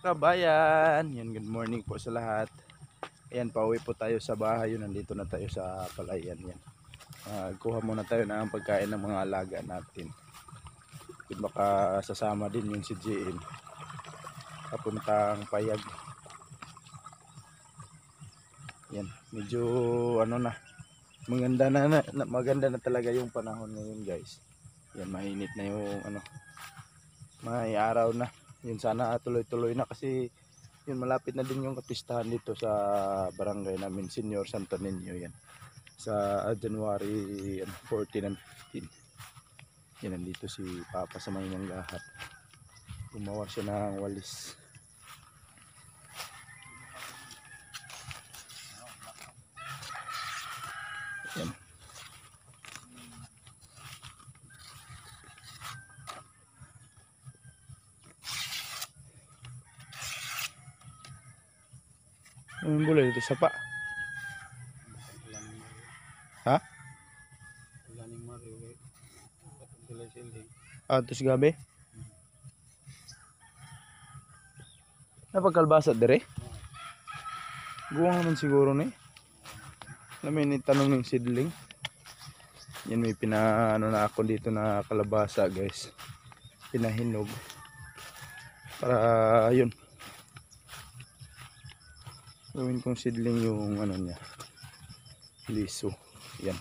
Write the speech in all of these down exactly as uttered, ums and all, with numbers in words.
kabayan. Yan, good morning po sa lahat. Ayan, pauwi po tayo sa bahay. Yun, nandito na tayo sa palayan. Yan. Uh, kuha muna tayo ng pagkain ng mga alaga natin. Yun, baka sasama din yung si J M. Papuntang Payag. Yan, medyo ano na. Maganda na, na, na maganda na talaga yung panahon ngayon, guys. Yan, mainit na yung ano. May araw na. Yun, sana tuloy-tuloy na kasi yun, malapit na din yung kapistahan dito sa barangay namin, Senior Santo Niño. Yan, sa January fourteen and fifteen. Yan, nandito si Papa sa may manggahat. Gumawa siya ng walis. Yan. Ano yung bulay dito? Sapa? Ha? Ah, ito si gabi? Napagkalbasa dire? Guwang naman siguro ni. Namin itanong ng seedling. Yan, may pinaano na ako dito na kalabasa, guys. Pinahinog. Para yun. Gawin kong seedling yung ano niya. Liso. Yan.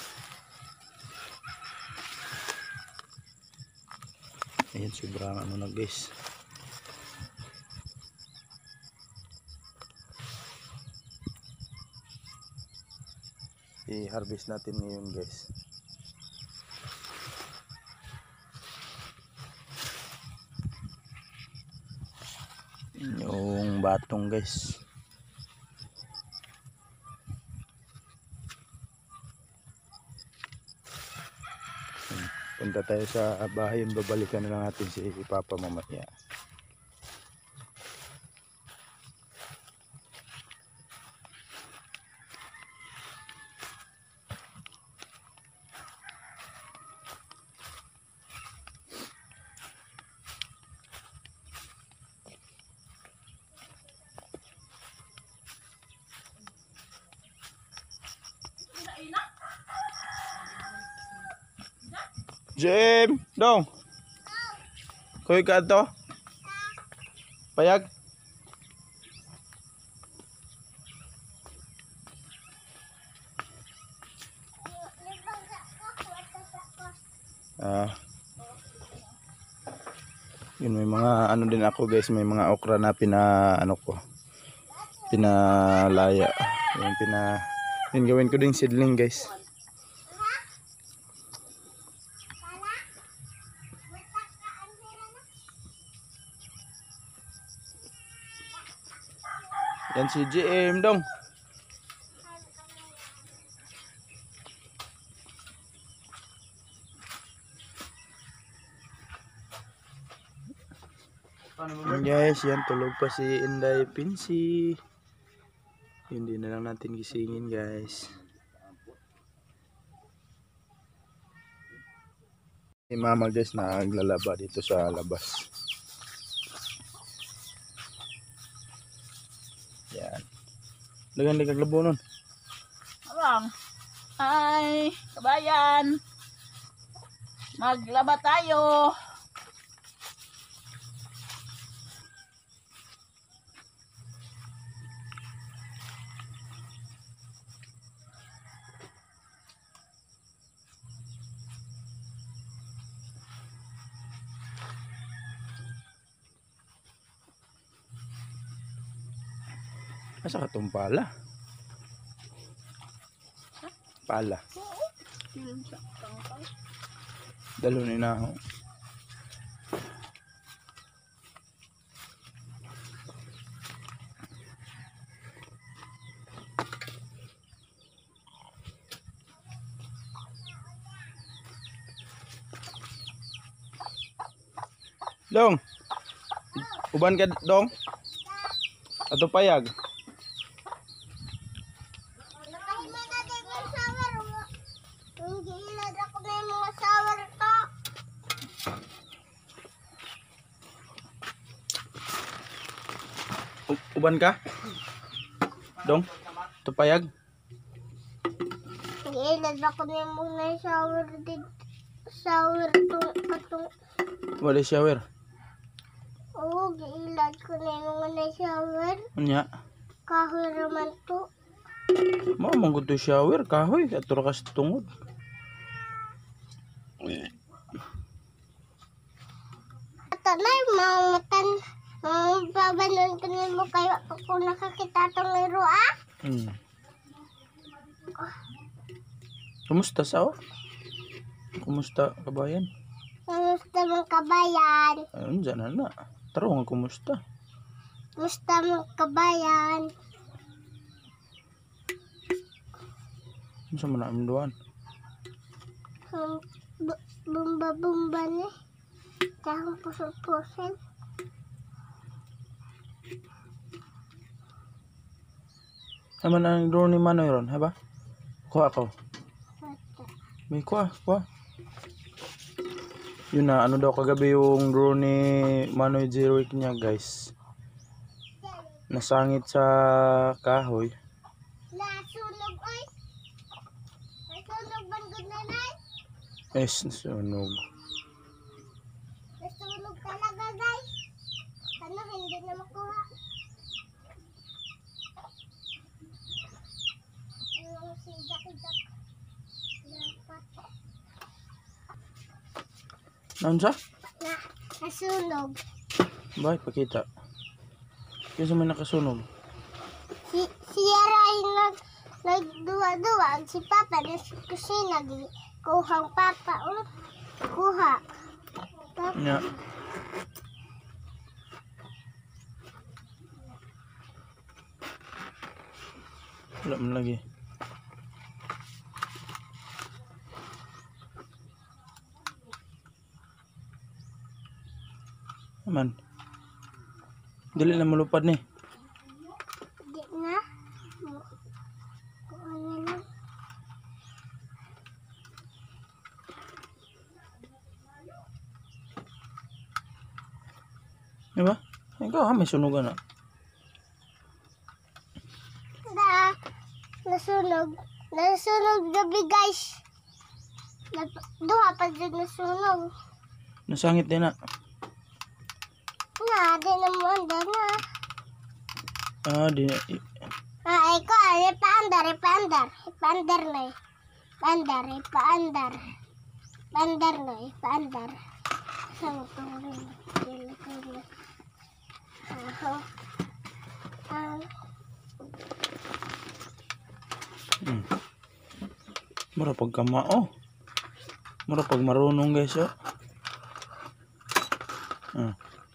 Ayan, sobrang ano na, guys. I-harvest natin ngayon, guys. Yung batong, guys. Punta tayo sa bahay, babalikan na lang natin si Papa mamaya. Jim, dong. Kuy ka to? Payag. Ah. Yun, may mga ano din ako, guys, may mga okra na pina ano ko. Pinalaya. Yung pina yun, gawin ko ding seedling, guys. Yan si J M dong. Guys, yan, tulog pa si Inday Pinsi. Hindi na lang natin gisingin, guys. Si Mama, guys, naglalaba dito sa labas. Yan. Dagan dagang labo nun. Abang. Hi, kabayan. Maglaba tayo. Asa ka itong pala? Pala. Dalo ni na ako. Dong. Uban ka dong. Ato payag. U- uban ka? Dong? Tupayag? Giilad ako na muna shower din. Shower to katong. Wala shower. Oo, giilad ko na muna shower. Unya. Kahoy raman to. Mao man gud to shower kahoy ato ra ka sa tungod. Ato na mamatan. Mababanon ko na mo kayo ako nakakita itong laro ah. Hmm. Kumusta sao? Kumusta kabayan? Kamusta mong kabayan? Ayun dyan na na. Taro nga kumusta? Kamusta mong kabayan? Ano sa mga amduan? Um, bu- Bumba-bumba ni. Kahong puso-pusin. Naman ang drone ni Manoy ron, ha ba? Kuha ko. May kuha, kuha. Yun na, ano daw kagabi yung drone ni Manoy Zeroic niya guys. Nasangit sa kahoy. Nasunog oy. Nasunog banggod na nay. Es, nasunog. Nasunog talaga guys. Ano hindi na makuha. Ano si Jack-Jack. Dapat. Naon sa? Na, nasunog. Bay, pakita. Kaya sa may nakasunog. Si, si Yara ay nag, nagduwa-duwa. Si Papa na sa kusina. Di, kuhang Papa. Oh, kuha. Papa. Nya. Wala man lagi. Aman. Dili na malupad ni. Di na. Kung ano lang. Diba? Ikaw ha, may sunugan na. Da, nasunog. Nasunog gabi guys. Nap- Duha pa dyan nasunog. Nasangit din na. Na, di na mo anda na. Ah, di na. Ah, iko, ay paandar, paandar. Paandar na eh. Paandar, paandar. Paandar na eh, paandar. Saan ito rin? Dili ko rin. Aha. Ah, Hmm. Mura pag kamao. Mura pag marunong guys oh. Ah.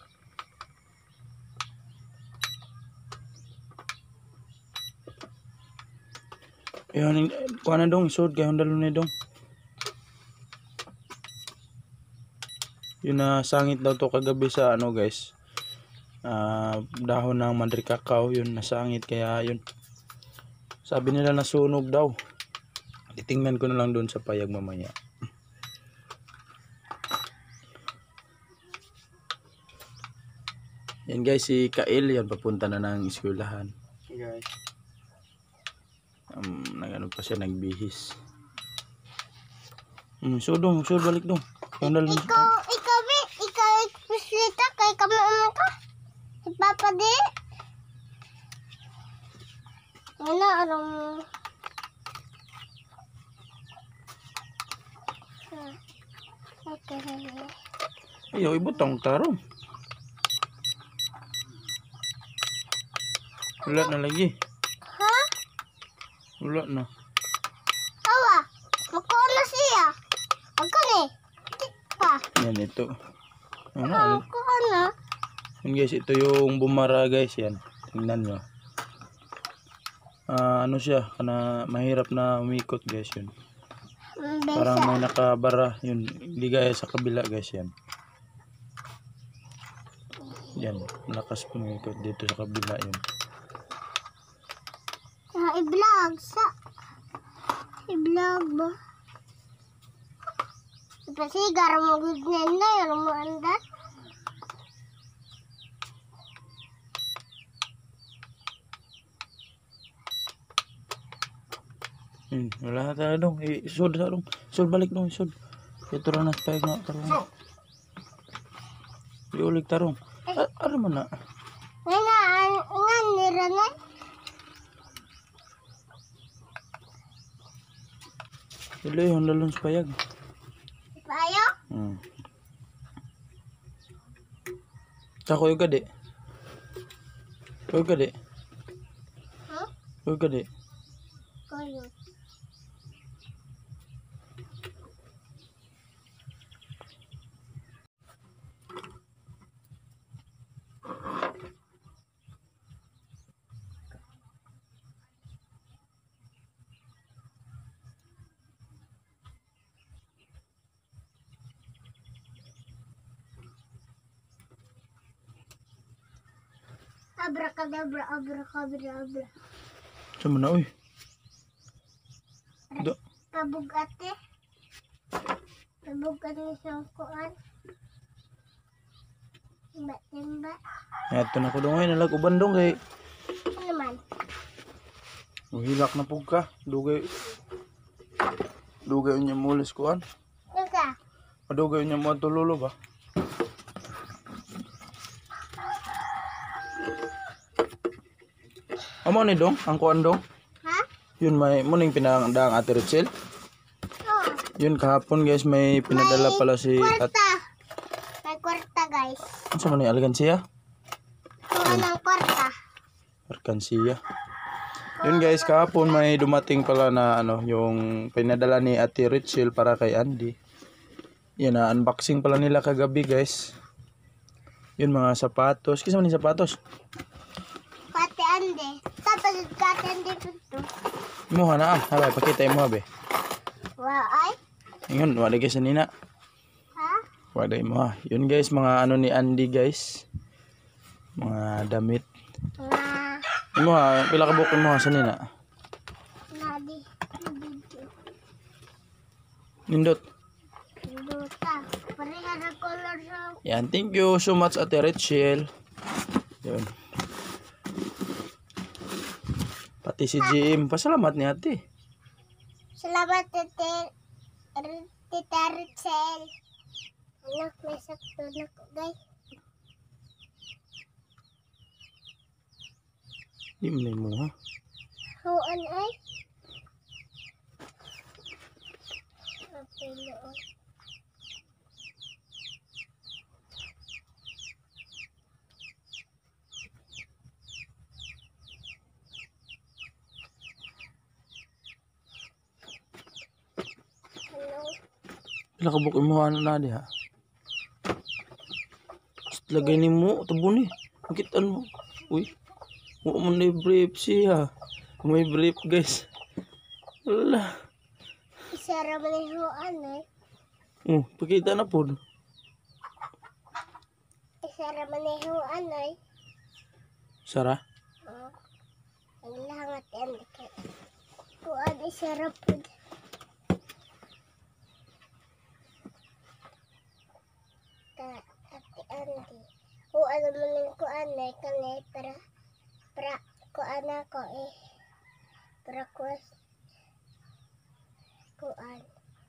Yan, kuha na dong, isod kay Honda Luna dong. Yun na sangit daw to kagabi sa ano guys. Ah, dahon ng mandrikakaw yun nasangit kaya yun. Sabi nila nasunog daw. Titingnan ko na lang doon sa payag mamaya. Yan guys, si Kael yan papunta na ng eskwelahan. Guys, Um, nagano pa siya nagbihis. Hmm, so dong, so balik dong. Honda Luna. ikaw, ikaw, be, ikaw, puslita, kay kamaan ka. Si Papa di. Ano, anong... Ah, okay. Ayaw, ibutang tarong. Wala na lagi. Ha? Wala na. Awa, makuha na siya. Ako ni. Pa, Yan ito. Ano, ah, ano? makuha na. Yan guys, ito yung bumara guys. Yan. Tingnan nyo. Ah, ano siya? Kana mahirap na umikot guys yun. Mm, Parang Besa. may nakabara. Yun. Hindi gaya sa kabila guys yan. Yan. Lakas pumikot dito sa kabila yun. Ah, i-vlog sa. I-vlog ba? Kasi gara mo good na yun na yun mo andat. Hmm, wala ta dong. Isod ta dong. Isod balik dong, isod. Ito ra na payag na tarong. Iulig tarong. Ah, ano man na? Nga, nga, nirangan. Dili yung lalong sa payag. Payo? Hmm. Tsaka yung gadi. Yung gadi. Huh? Yung gadi. Koyo. Abracadabra, abracadabra, abra. Sama na, uy. Do. Pabugate. Pabugat ni siyang kuan. Timba-timba. Ito na ko dong ay nalag uban dong kay. Ano man? Uhilak na pug ka. Dugay. Dugay unya mulis kuan. Ika. Padugay unya mo tululo ba? Amo ni dong, ang kuan dong. Ha? Yun may muning pinadaang Ate Richel. Oh. Yun kahapon guys may pinadala pala si at Kwarta. May kwarta guys. ano sa man ni algansiya? Kuha ng kwarta. Algansiya. Yun guys kahapon may dumating pala na ano yung pinadala ni Ate Richel para kay Andy. Yan na unboxing pala nila kagabi guys. Yun mga sapatos. Kisa man ni sapatos? Kate ande. Tapos kate ande dito. Imuha na ah. Habay, pakita imuha be. Wow ay. Yun, wala guys nina. Ha? Wala imuha. Yun guys, mga ano ni Andy guys. Mga damit. Na. Imuha, pila ka buok imuha sa nina. Nadi. Nadi. Nindot. Duta. Pareha na color sa. Yan, thank you so much Ate Rachel. Yun. Pati si G M, pasalamat ni ate. Salamat tete. Tita Richel. Anak, may sakto na ko guys. Di mo na imuha. Huan ay. Kapilo. Hello. Pila ka buok imuha na na di ha. Lagay ni mo, tabo ni. Makitaan mo. Uy. Huwag mo na brief siya. May brief guys. Wala. Isara man yung huan ay. Oh, pakita na po. Isara man yung huan ay. Sara? Oh. Ang langat yan. Huan isara po. Ka ate Andy. Huan naman yung kuan ay kanay para para kuan ako eh. Para kuas kuan.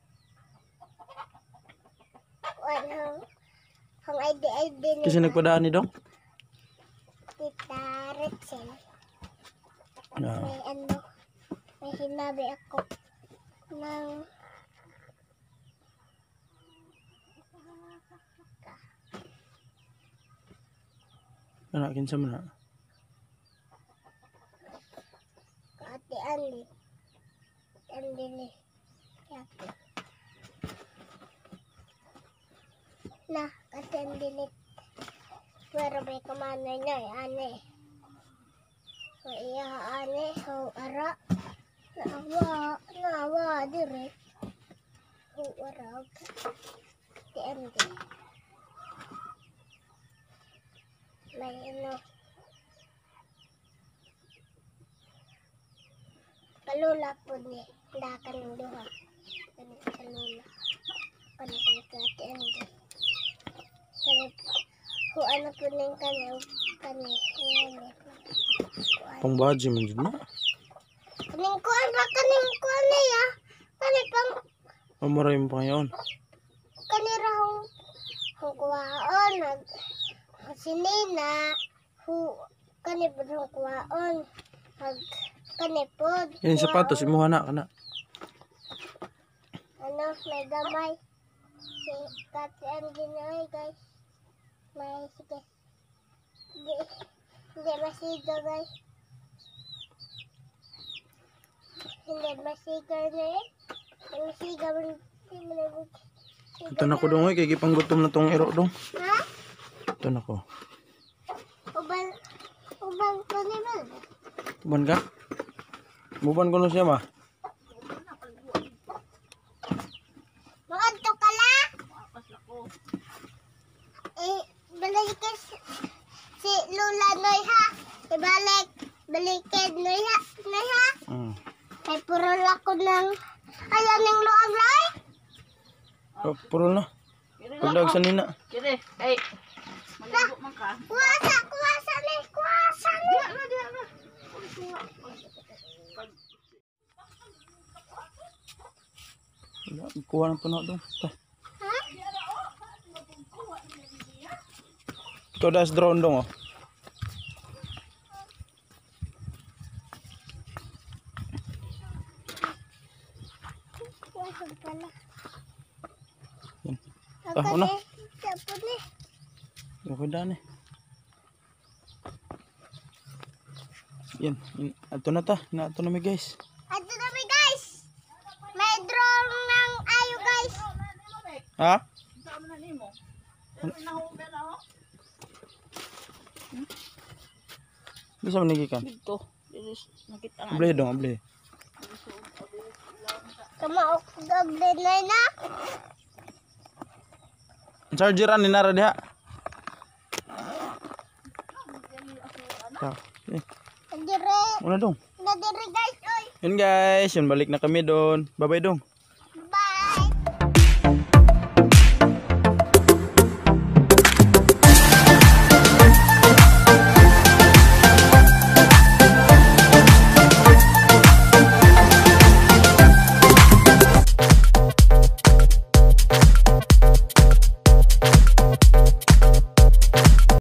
Kuan hang hang I D I D Kasi nagpadaan ni Dong? Tita Rachel. Ah. May ano, may hinabi ako ng Ano, kinsa mo na? Ate Andy. Andy ni. Yaki. Na, Ate Andy ni. Pero may kumanay na eh, ane. So, iya ane, so, ara. Naawa, naawa, dire. O, ara. Ate Andy. May ano. Kalula po ni. Dakan ng duha. Kanit kalula. Kanit ka Ate Andy. Kanit. Kung ano po na yung kanya. Kanya. Kanya. Pang badge man dyan na. Kaning kuan ba kaning kuan niya? Kani pang Mamuray mo pa ngayon. kani rahong hong kuwaon nag sinina hu kani pud hong kuwaon nag kani pud Yan yung sapatos, imuha na ka na. ano may gamay si Kati ang ginay guys may sige di hindi masiga guys hindi masiga na eh hindi masiga man hindi man Ito na ko dong, oy. Kaya gipang gutom na tong iro dong. ha? Ito na ko. Uban uban ko ni Bal Buban ka? Buban ko na siya, ma. Maadto ka la? Eh, balik ka si- si Lula Noy ha. Ibalik, balikin Noy ha. Noy ha. Hmm. Kay puro lako ng ayan ng luag lay. Oh, puro na. Pagdag sa nina. Kire, ay. Maligo man ka. Kuwasa, kuwasa ni, kuwasa ni. Wala, kuha ng puno dong. Ta. Ha? Ito das drone dong, oh. Kuwasa pala. Yan. Ako Ah, una. ni, sapo ni. Okay na ni. Yan. Yan. Ito na ta. Na ito na mi guys. Ato na mi guys. May drone ng ayo guys. Ha? Saan na nimo? Nahuga na ho. Bisa manigikan. Dito. Dito nakita nga. Ableh dong, ableh. Kamaok dog din na. Chargeran ni nara diha. Ta. Eh, Nadire, una dong. nadire guys, oy. Yun guys, yun balik na kami doon. Bye-bye dong.